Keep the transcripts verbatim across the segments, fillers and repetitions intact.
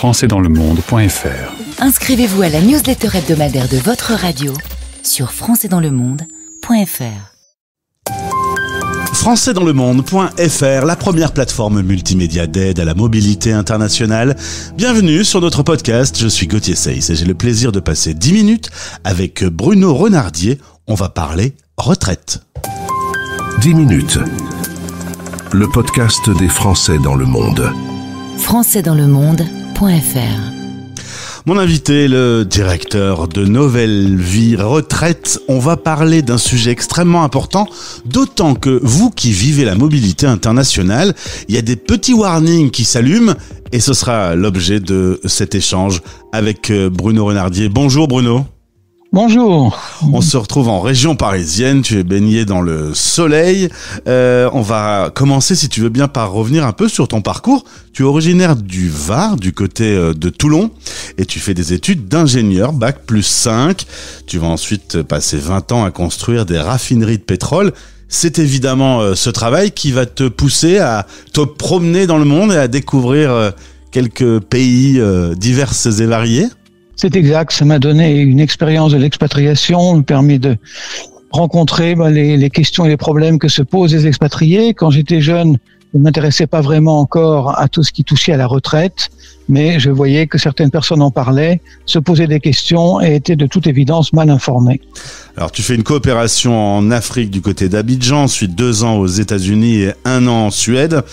français dans le monde point f r. Inscrivez-vous à la newsletter hebdomadaire de votre radio sur français dans le monde point f r. français dans le monde point f r, la première plateforme multimédia d'aide à la mobilité internationale. Bienvenue sur notre podcast, je suis Gauthier Seyss et j'ai le plaisir de passer dix minutes avec Bruno Renardier. On va parler retraite. dix minutes. Le podcast des Français dans le monde. français dans le monde point f r. Mon invité, le directeur de Nouvelle Vie Retraite. On va parler d'un sujet extrêmement important, d'autant que vous qui vivez la mobilité internationale, il y a des petits warnings qui s'allument et ce sera l'objet de cet échange avec Bruno Renardier. Bonjour Bruno. Bonjour. On se retrouve en région parisienne, tu es baigné dans le soleil. Euh, on va commencer, si tu veux bien, par revenir un peu sur ton parcours. Tu es originaire du Var, du côté de Toulon, et tu fais des études d'ingénieur, bac plus cinq. Tu vas ensuite passer vingt ans à construire des raffineries de pétrole. C'est évidemment ce travail qui va te pousser à te promener dans le monde et à découvrir quelques pays divers et variés. C'est exact, ça m'a donné une expérience de l'expatriation, me permet de rencontrer bah, les, les questions et les problèmes que se posent les expatriés. Quand j'étais jeune, je ne m'intéressais pas vraiment encore à tout ce qui touchait à la retraite, mais je voyais que certaines personnes en parlaient, se posaient des questions et étaient de toute évidence mal informées. Alors tu fais une coopération en Afrique du côté d'Abidjan, ensuite deux ans aux États-Unis et un an en Suède,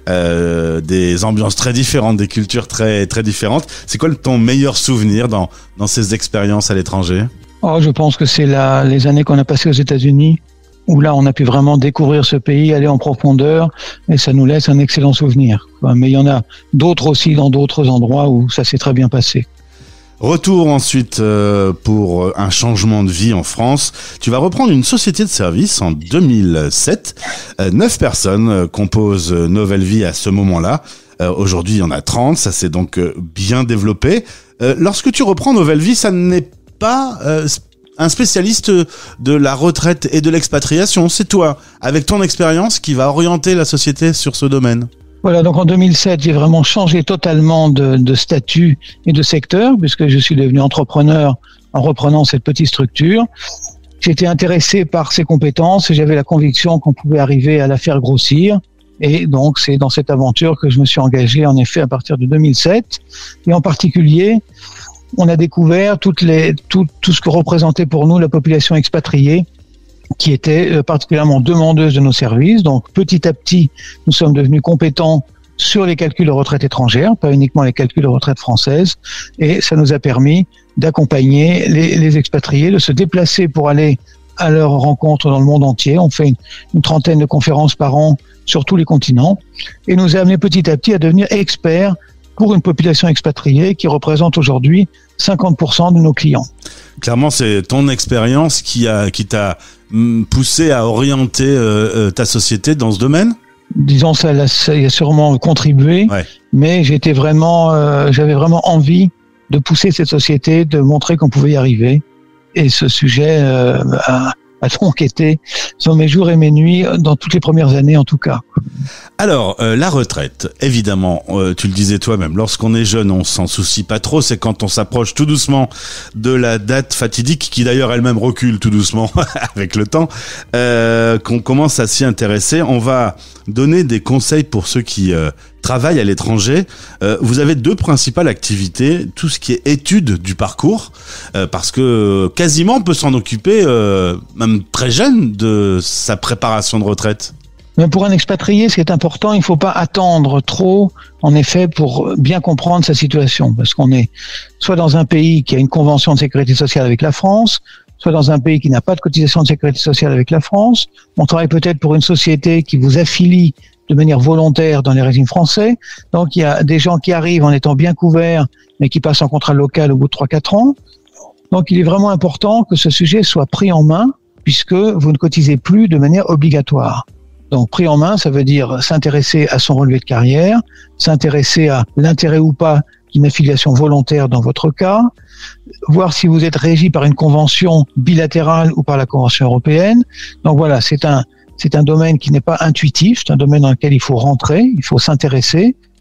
euh, des ambiances très différentes, des cultures très très différentes. C'est quoi ton meilleur souvenir dans dans ces expériences à l'étranger ? Oh, je pense que c'est la, les années qu'on a passées aux États-Unis, où là on a pu vraiment découvrir ce pays, aller en profondeur, et ça nous laisse un excellent souvenir. Mais il y en a d'autres aussi dans d'autres endroits où ça s'est très bien passé. Retour ensuite euh, pour un changement de vie en France. Tu vas reprendre une société de service en deux mille sept. Euh, neuf personnes euh, composent Nouvelle Vie à ce moment-là. Euh, aujourd'hui, il y en a trente. Ça s'est donc euh, bien développé. Euh, lorsque tu reprends Nouvelle Vie, ça n'est pas euh, un spécialiste de la retraite et de l'expatriation. C'est toi, avec ton expérience, qui va orienter la société sur ce domaine. Voilà, donc en deux mille sept, j'ai vraiment changé totalement de, de statut et de secteur, puisque je suis devenu entrepreneur en reprenant cette petite structure. J'étais intéressé par ses compétences et j'avais la conviction qu'on pouvait arriver à la faire grossir. Et donc, c'est dans cette aventure que je me suis engagé, en effet, à partir de deux mille sept. Et en particulier, on a découvert toutes les, tout, tout ce que représentait pour nous la population expatriée, qui était particulièrement demandeuse de nos services. Donc, petit à petit, nous sommes devenus compétents sur les calculs de retraite étrangère, pas uniquement les calculs de retraite française, et ça nous a permis d'accompagner les, les expatriés, de se déplacer pour aller à leur rencontre dans le monde entier. On fait une, une trentaine de conférences par an sur tous les continents, et nous a amené petit à petit à devenir experts pour une population expatriée qui représente aujourd'hui cinquante pour cent de nos clients. Clairement, c'est ton expérience qui a qui t'a poussé à orienter euh, ta société dans ce domaine ? Disons, ça, ça y a sûrement contribué, ouais. Mais j'étais vraiment, euh, j'avais vraiment envie de pousser cette société, de montrer qu'on pouvait y arriver. Et ce sujet euh, a, a donc été sur mes jours et mes nuits, dans toutes les premières années en tout cas. Alors, euh, la retraite, évidemment, euh, tu le disais toi-même, lorsqu'on est jeune, on s'en soucie pas trop, c'est quand on s'approche tout doucement de la date fatidique, qui d'ailleurs elle-même recule tout doucement avec le temps, euh, qu'on commence à s'y intéresser. On va donner des conseils pour ceux qui euh, travaillent à l'étranger. Euh, vous avez deux principales activités, tout ce qui est étude du parcours, euh, parce que quasiment on peut s'en occuper, euh, même très jeune, de sa préparation de retraite. Mais pour un expatrié, ce qui est important, il ne faut pas attendre trop, en effet, pour bien comprendre sa situation. Parce qu'on est soit dans un pays qui a une convention de sécurité sociale avec la France, soit dans un pays qui n'a pas de cotisation de sécurité sociale avec la France. On travaille peut-être pour une société qui vous affilie de manière volontaire dans les régimes français. Donc, il y a des gens qui arrivent en étant bien couverts, mais qui passent en contrat local au bout de trois à quatre ans. Donc, il est vraiment important que ce sujet soit pris en main, puisque vous ne cotisez plus de manière obligatoire. Donc, pris en main, ça veut dire s'intéresser à son relevé de carrière, s'intéresser à l'intérêt ou pas d'une affiliation volontaire dans votre cas, voir si vous êtes régi par une convention bilatérale ou par la Convention européenne. Donc voilà, c'est un, c'est un domaine qui n'est pas intuitif, c'est un domaine dans lequel il faut rentrer, il faut s'intéresser,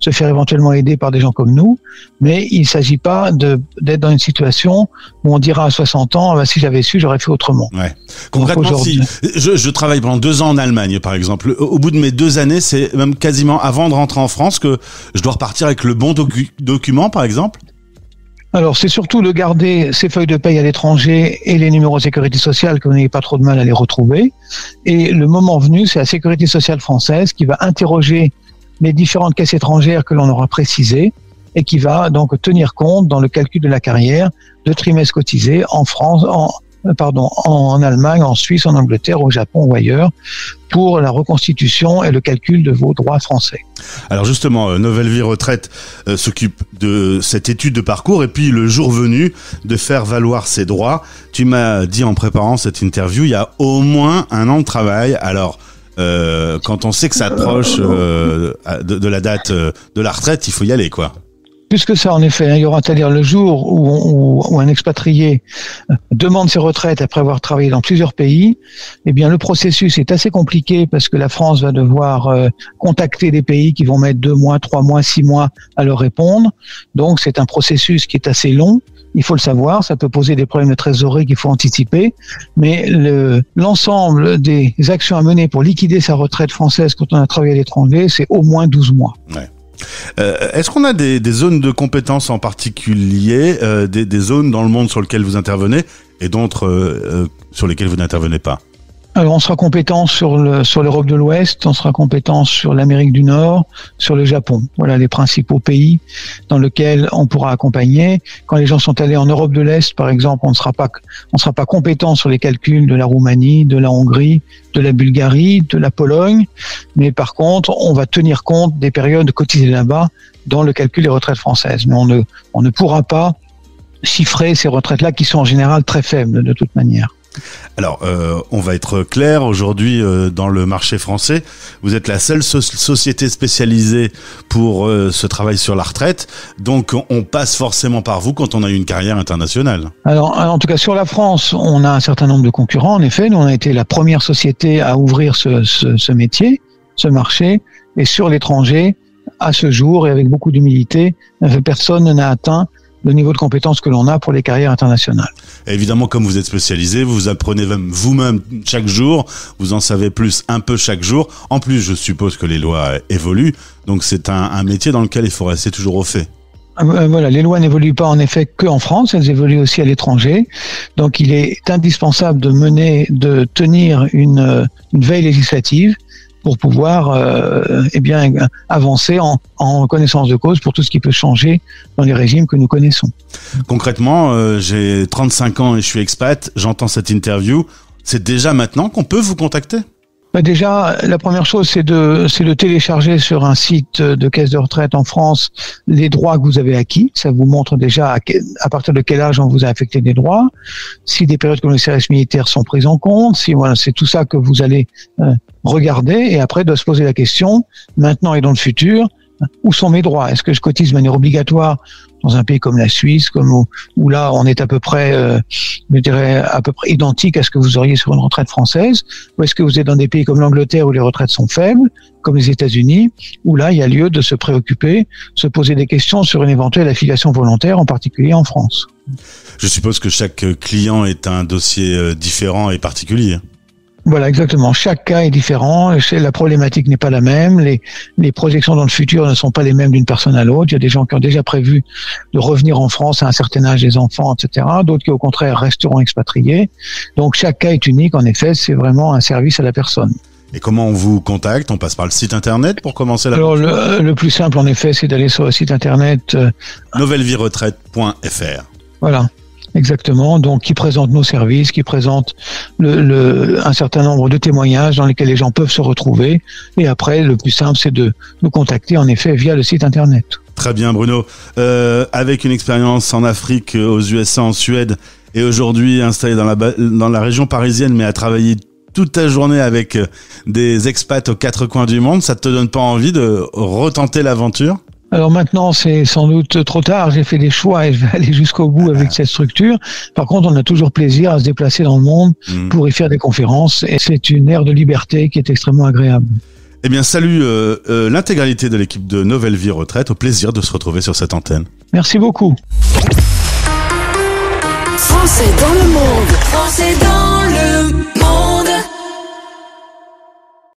se faire éventuellement aider par des gens comme nous, mais il ne s'agit pas de, d'être dans une situation où on dira à soixante ans, ah ben, si j'avais su, j'aurais fait autrement. Ouais. Concrètement, si je, je travaille pendant deux ans en Allemagne, par exemple, au bout de mes deux années, c'est même quasiment avant de rentrer en France que je dois repartir avec le bon docu- document, par exemple? Alors, c'est surtout de garder ces feuilles de paye à l'étranger et les numéros de sécurité sociale, que vous n'ayez pas trop de mal à les retrouver. Et le moment venu, c'est la sécurité sociale française qui va interroger les différentes caisses étrangères que l'on aura précisées et qui va donc tenir compte dans le calcul de la carrière de trimestres cotisés en France, en, pardon, en Allemagne, en Suisse, en Angleterre, au Japon ou ailleurs, pour la reconstitution et le calcul de vos droits français. Alors justement, euh, Nouvelle Vie Retraite euh, s'occupe de cette étude de parcours et puis le jour venu de faire valoir ses droits. Tu m'as dit en préparant cette interview, il y a au moins un an de travail. Alors, euh, quand on sait que ça approche euh, de, de la date euh, de la retraite, il faut y aller, quoi. Plus que ça, en effet, hein, il y aura, c'est-à-dire le jour où, où, où un expatrié demande ses retraites après avoir travaillé dans plusieurs pays, eh bien le processus est assez compliqué parce que la France va devoir euh, contacter des pays qui vont mettre deux mois, trois mois, six mois à leur répondre. Donc c'est un processus qui est assez long. Il faut le savoir, ça peut poser des problèmes de trésorerie qu'il faut anticiper, mais le, l'ensemble des actions à mener pour liquider sa retraite française quand on a travaillé à l'étranger, c'est au moins douze mois. Ouais. Euh, est-ce qu'on a des, des zones de compétences en particulier, euh, des, des zones dans le monde sur lesquelles vous intervenez et d'autres euh, euh, sur lesquelles vous n'intervenez pas? Alors, on sera compétent sur le, sur l'Europe de l'Ouest, on sera compétent sur l'Amérique du Nord, sur le Japon. Voilà les principaux pays dans lesquels on pourra accompagner. Quand les gens sont allés en Europe de l'Est, par exemple, on ne sera pas, on sera pas compétent sur les calculs de la Roumanie, de la Hongrie, de la Bulgarie, de la Pologne. Mais par contre, on va tenir compte des périodes cotisées là-bas dans le calcul des retraites françaises. Mais on ne, on ne pourra pas chiffrer ces retraites-là qui sont en général très faibles de toute manière. Alors, euh, on va être clair, aujourd'hui, euh, dans le marché français, vous êtes la seule so- société spécialisée pour euh, ce travail sur la retraite, donc on passe forcément par vous quand on a une carrière internationale. Alors, en tout cas, sur la France, on a un certain nombre de concurrents, en effet. Nous, on a été la première société à ouvrir ce, ce, ce métier, ce marché, et sur l'étranger, à ce jour, et avec beaucoup d'humilité, personne n'a atteint le niveau de compétence que l'on a pour les carrières internationales. Et évidemment, comme vous êtes spécialisé, vous apprenez même vous-même chaque jour, vous en savez plus un peu chaque jour. En plus, je suppose que les lois évoluent, donc c'est un, un métier dans lequel il faut rester toujours au fait. Voilà, les lois n'évoluent pas en effet que en France, elles évoluent aussi à l'étranger. Donc il est indispensable de mener, de tenir une, une veille législative pour pouvoir euh, eh bien avancer en, en connaissance de cause pour tout ce qui peut changer dans les régimes que nous connaissons. Concrètement, euh, j'ai trente-cinq ans et je suis expat, j'entends cette interview. C'est déjà maintenant qu'on peut vous contacter ? Bah déjà, la première chose, c'est de, c'est de télécharger sur un site de caisse de retraite en France les droits que vous avez acquis. Ça vous montre déjà à, quel, à partir de quel âge on vous a affecté des droits, si des périodes comme le service militaire sont prises en compte, si voilà, c'est tout ça que vous allez euh, regarder et après de se poser la question, maintenant et dans le futur, où sont mes droits? Est-ce que je cotise de manière obligatoire dans un pays comme la Suisse, comme où, où là on est à peu près, euh, je dirais à peu près identique à ce que vous auriez sur une retraite française, ou est-ce que vous êtes dans des pays comme l'Angleterre où les retraites sont faibles, comme les États-Unis, où là il y a lieu de se préoccuper, se poser des questions sur une éventuelle affiliation volontaire, en particulier en France. Je suppose que chaque client est un dossier différent et particulier. Voilà, exactement. Chaque cas est différent. La problématique n'est pas la même. Les, les projections dans le futur ne sont pas les mêmes d'une personne à l'autre. Il y a des gens qui ont déjà prévu de revenir en France à un certain âge, des enfants, et cetera. D'autres qui, au contraire, resteront expatriés. Donc, chaque cas est unique. En effet, c'est vraiment un service à la personne. Et comment on vous contacte? On passe par le site internet pour commencer la... Alors, le, le plus simple, en effet, c'est d'aller sur le site internet euh, nouvelle vie retraite point f r. Voilà. Exactement, donc qui présente nos services, qui présente le, le, un certain nombre de témoignages dans lesquels les gens peuvent se retrouver. Et après, le plus simple, c'est de nous contacter, en effet, via le site internet. Très bien, Bruno. Euh, avec une expérience en Afrique, aux U S A, en Suède, et aujourd'hui installé dans la, dans la région parisienne, mais à travailler toute ta journée avec des expats aux quatre coins du monde, ça te donne pas envie de retenter l'aventure ? Alors maintenant, c'est sans doute trop tard. J'ai fait des choix et je vais aller jusqu'au bout avec cette structure. Par contre, on a toujours plaisir à se déplacer dans le monde mmh. pour y faire des conférences. Et c'est une ère de liberté qui est extrêmement agréable. Eh bien, salut euh, euh, l'intégralité de l'équipe de Nouvelle Vie Retraite. Au plaisir de se retrouver sur cette antenne. Merci beaucoup. Français dans le monde. Français dans